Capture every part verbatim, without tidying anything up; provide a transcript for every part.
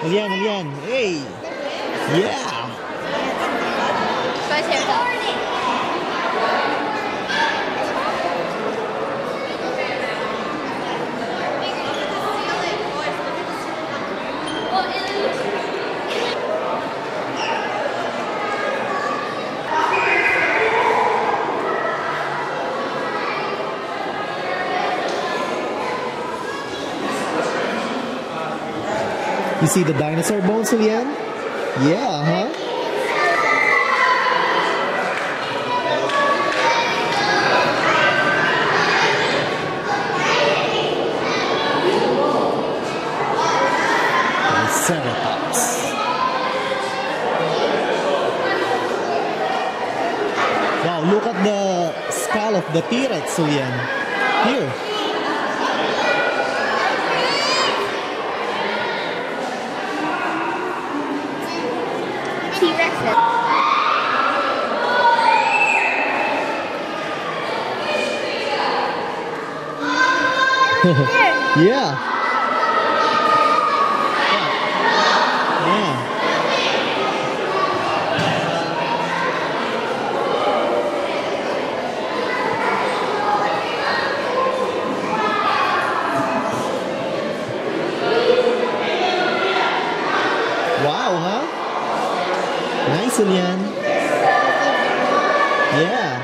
Julian, Julian. Hey. Yeah. You see the dinosaur bones, Julian? Yeah, huh? Triceratops. Wow, look at the skull of the T-Rex, Julian. Here. T-Rex. Yeah. Wow, huh? Nice, Julian. Yeah.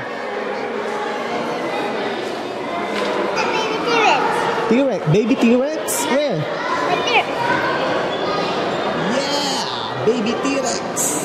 The baby T-Rex. T-Rex. Baby T-Rex? Where? Right there. Yeah. Baby T-Rex.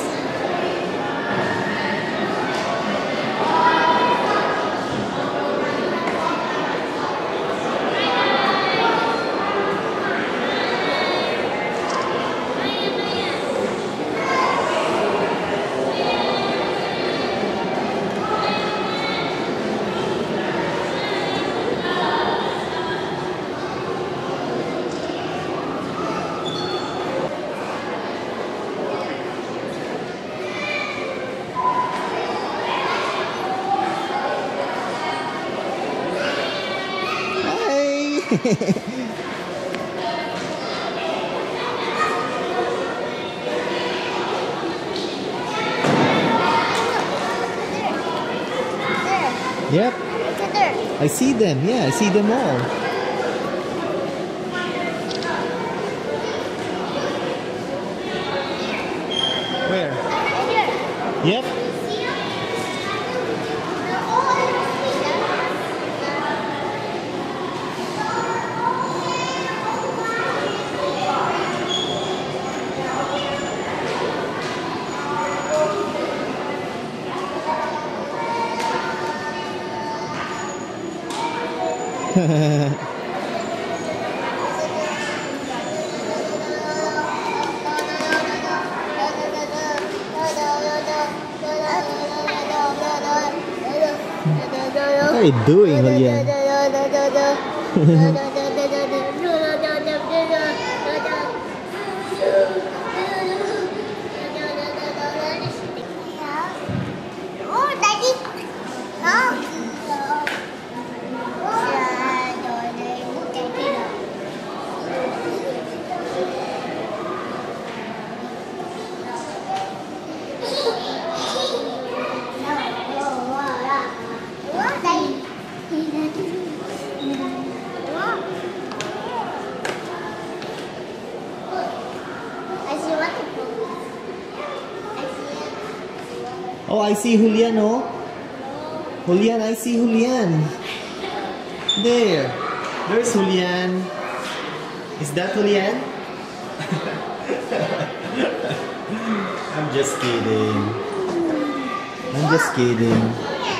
Yep. I see them. Yeah, I see them all. Where? Yep. What are you doing, Julian? Oh, Daddy. No. Oh, I see Julian, oh. Julian, I see Julian. There. There's Julian. Is that Julian? I'm just kidding. I'm just kidding.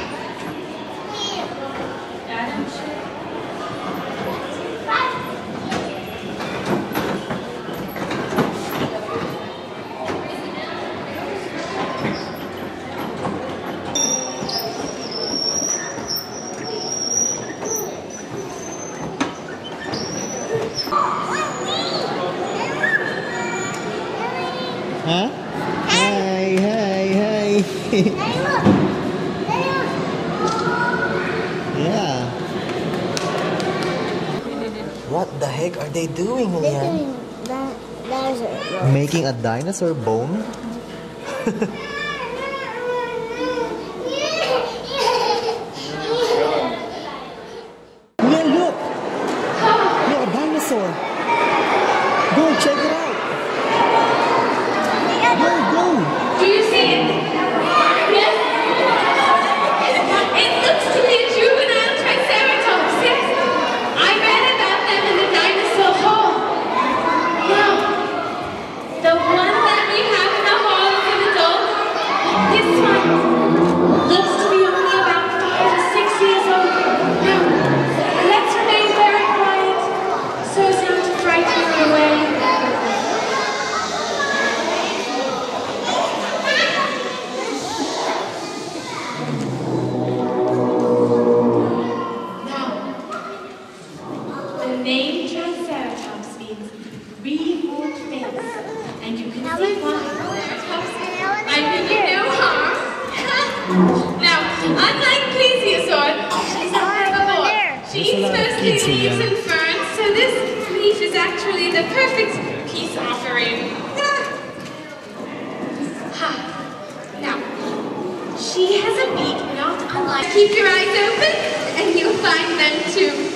Huh? Hey, hey, hey. Yeah. What the heck are they doing, They're Julian? doing that, that dinosaur. Making a dinosaur bone? Yeah, look! Look, a dinosaur! Go, check it out! Go, go! Do you see it? Yes? It looks to be a juvenile Triceratops, yes? I read about them in the dinosaur hall. Now, the one that we have in the hall is an adult. This one looks to be only about five or six years old. Now, let's remain very quiet so as not to frighten her away. The name Triceratops means three-horned face, and you can see why. I mean, you know harm. Now, unlike plesiosaur, she's a herbivore. She There's a eats lot of mostly kids leaves here. and ferns, so this leaf is actually the perfect peace offering. Ha. Now, she has a beak not unlike. Keep your eyes open, and you'll find them too.